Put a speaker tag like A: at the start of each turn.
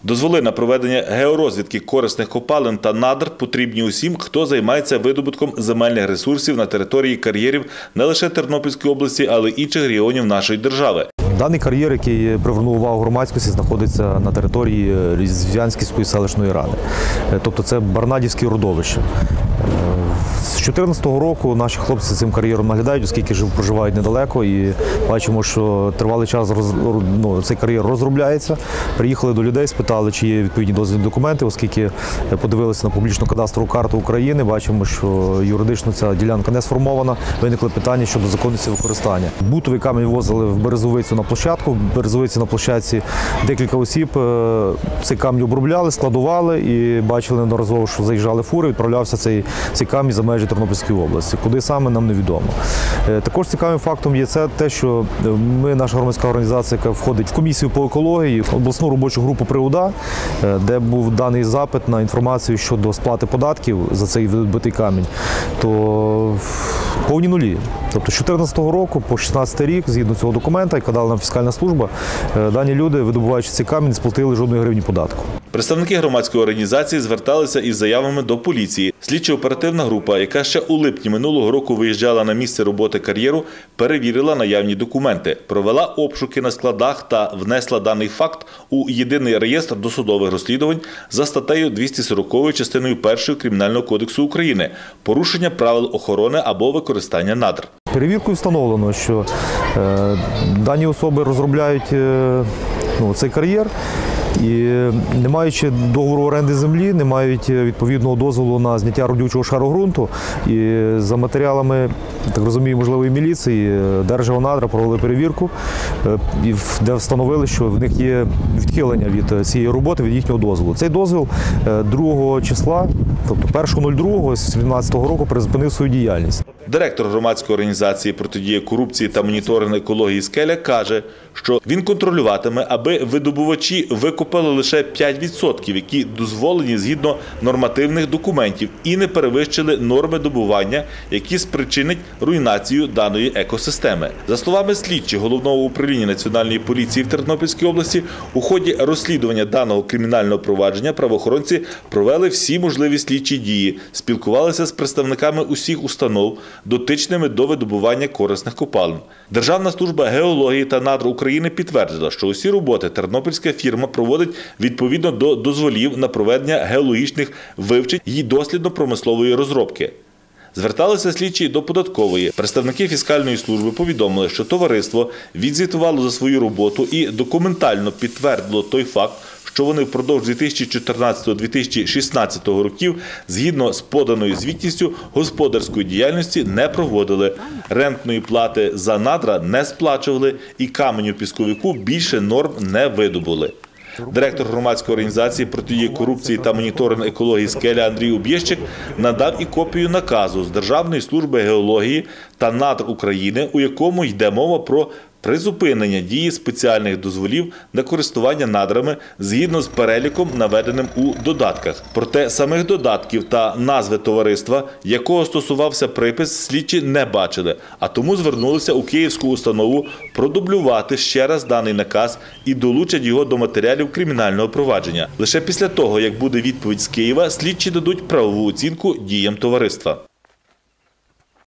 A: Дозволи на проведення георозвідки корисних копалин та надр потрібні усім, хто займається видобутком земельних ресурсів на території кар'єрів не лише Тернопільської області, але й інших регіонів нашої держави.
B: Даний кар'єр, який привернув увагу громадськості, знаходиться на території Різвянськівської селищної ради. Тобто це Барнадівське родовище. З 2014 року наші хлопці цим кар'єром наглядають, оскільки проживають недалеко, і бачимо, що тривалий час цей кар'єр розробляється. Приїхали до людей, спитали, чи є відповідні дозвільні документи, оскільки подивилися на публічну кадастрову карту України, бачимо, що юридично ця ділянка не сформована, виникли питання щодо законності використання. Бутовий камінь ввозили в Березовицю на площадку, в Березовиці на площадці декілька осіб цей камінь обробляли, складували і бачили неодноразово, що заїжджали фури, відправлявся цей камінь за межі Тернопільської області. Куди саме, нам невідомо. Також цікавим фактом є те, що ми, наша громадська організація, яка входить в комісію по екології, обласну робочу групу при ОДА, де був даний запит на інформацію щодо сплати податків за цей видобутий камінь, то повні нулі. Тобто з 2014 року по 2016 рік, згідно цього документа, яка дала нам фіскальна служба, дані люди, видобуваючи цей камінь, не сплатили жодної гривні податку.
A: Представники громадської організації зверталися із заявами до поліції. Слідчо-оперативна група, яка ще у липні минулого року виїжджала на місце роботи кар'єру, перевірила наявні документи, провела обшуки на складах та внесла даний факт у єдиний реєстр досудових розслідувань за статтею 240 частиною 1 Кримінального кодексу України «Порушення правил охорони або використання надр».
B: Перевіркою встановлено, що дані особи розробляють цей кар'єр, і не маючи договору оренди землі, не мають відповідного дозволу на зняття родючого шару ґрунту. І за матеріалами, так розумію, можливо, і міліції, Держгеонадра провели перевірку, де встановили, що в них є відхилення від цієї роботи, від їхнього дозволу. Цей дозвіл 2 числа, тобто 1.02.2017 року, призупинив свою діяльність.
A: Директор громадської організації «Протидія корупції та моніторинг екології Скеля» каже, що він контролюватиме, аби видобувачі викопали лише 5%, які дозволені згідно нормативних документів, і не перевищили норми добування, які спричинять руйнацію даної екосистеми. За словами слідчих Головного управління Національної поліції в Тернопільській області, у ході розслідування даного кримінального провадження правоохоронці провели всі можливі слідчі дії, спілкувалися з представниками усіх установ, дотичними до видобування корисних копалин. Державна служба геології та надр України підтвердила, що усі роботи тернопільська фірма проводить відповідно до дозволів на проведення геологічних вивчень і дослідно-промислової розробки. Зверталися слідчі до податкової. Представники фіскальної служби повідомили, що товариство відзвітувало за свою роботу і документально підтвердило той факт, що вони впродовж 2014-2016 років, згідно з поданою звітністю, господарської діяльності не проводили, рентної плати за надра не сплачували і каменю-пісковику більше норм не видобули. Директор громадської організації «Протидія корупції та моніторинг екології Скеля» Андрій Об'єщик надав і копію наказу з Державної служби геології та надр України, у якому йде мова про призупинення дії спеціальних дозволів на користування надрами згідно з переліком, наведеним у додатках. Проте самих додатків та назви товариства, якого стосувався припис, слідчі не бачили, а тому звернулися у київську установу продублювати ще раз даний наказ і долучать його до матеріалів кримінального провадження. Лише після того, як буде відповідь з Києва, слідчі дадуть правову оцінку діям товариства.